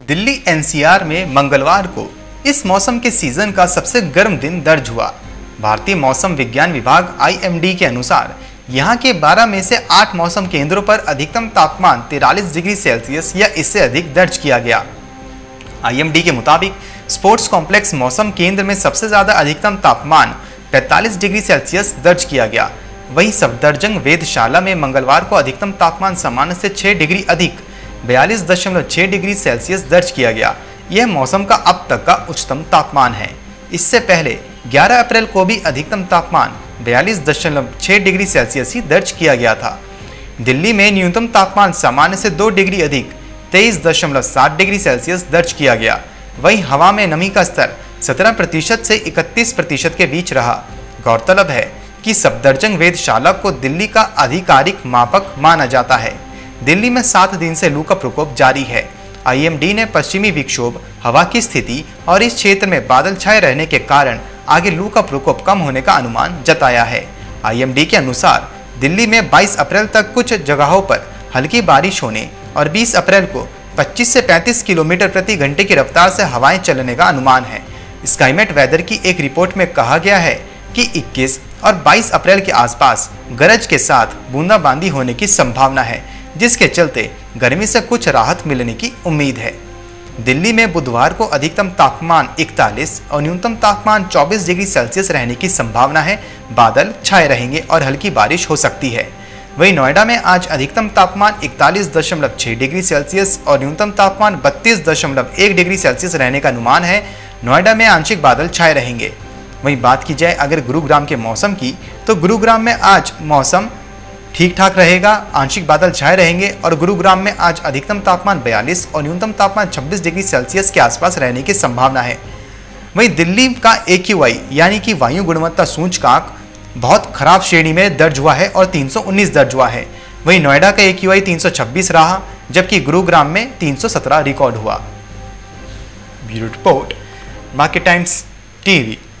Delhi NCR में मंगलवार को इस मौसम के सीजन का सबसे गर्म दिन दर्ज हुआ। भारतीय मौसम विज्ञान विभाग (IMD) के अनुसार यहां के 12 में से 8 मौसम केंद्रों पर अधिकतम तापमान 43 डिग्री सेल्सियस या इससे अधिक दर्ज किया गया। IMD के मुताबिक स्पोर्ट्स कॉम्प्लेक्स मौसम केंद्र में सबसे ज्यादा अधिकतम तापमान 45 डिग्री सेल्सियस दर्ज किया गया। वहीं सफदरजंग वेधशाला में मंगलवार को अधिकतम तापमान सामान्य से 6 डिग्री अधिक 42.6 डिग्री सेल्सियस दर्ज किया गया। यह मौसम का अब तक का उच्चतम तापमान है। इससे पहले 11 अप्रैल को भी अधिकतम तापमान 42.6 डिग्री सेल्सियस ही दर्ज किया गया था। दिल्ली में न्यूनतम तापमान सामान्य से 2 डिग्री अधिक 23.7 डिग्री सेल्सियस दर्ज किया गया। वहीं हवा में नमी का स्तर 17% से 31% के बीच रहा। गौरतलब है कि सफदरजंग वेधशाला को दिल्ली का आधिकारिक मापक माना जाता है। दिल्ली में 7 दिन से लू का प्रकोप जारी है। IMD ने पश्चिमी विक्षोभ, हवा की स्थिति और इस क्षेत्र में बादल छाए रहने के कारण आगे लू का प्रकोप कम होने का अनुमान जताया है। IMD के अनुसार दिल्ली में 22 अप्रैल तक कुछ जगहों पर हल्की बारिश होने और 20 अप्रैल को 25 से 35 किलोमीटर प्रति घंटे की रफ्तार से हवाएं चलने का अनुमान है। स्काईमेट वेदर की एक रिपोर्ट में कहा गया है कि 21 और 22 अप्रैल के आसपास गरज के साथ बूंदाबांदी होने की संभावना है, जिसके चलते गर्मी से कुछ राहत मिलने की उम्मीद है। दिल्ली में बुधवार को अधिकतम तापमान 41 और न्यूनतम तापमान 24 डिग्री सेल्सियस रहने की संभावना है। बादल छाए रहेंगे और हल्की बारिश हो सकती है। वहीं नोएडा में आज अधिकतम तापमान 41.6 डिग्री सेल्सियस और न्यूनतम तापमान 32.1 डिग्री सेल्सियस रहने का अनुमान है। नोएडा में आंशिक बादल छाए रहेंगे। वहीं बात की जाए अगर गुरुग्राम के मौसम की, तो गुरुग्राम में आज मौसम ठीक ठाक रहेगा, आंशिक बादल छाए रहेंगे और गुरुग्राम में आज अधिकतम तापमान 42 और न्यूनतम तापमान 26 डिग्री सेल्सियस के आसपास रहने की संभावना है। वहीं दिल्ली का AQI यानी कि वायु गुणवत्ता सूचकांक बहुत खराब श्रेणी में दर्ज हुआ है और 319 दर्ज हुआ है। वहीं नोएडा का AQI 326 रहा, जबकि गुरुग्राम में 317 रिकॉर्ड हुआ। Bureau report, market times TV।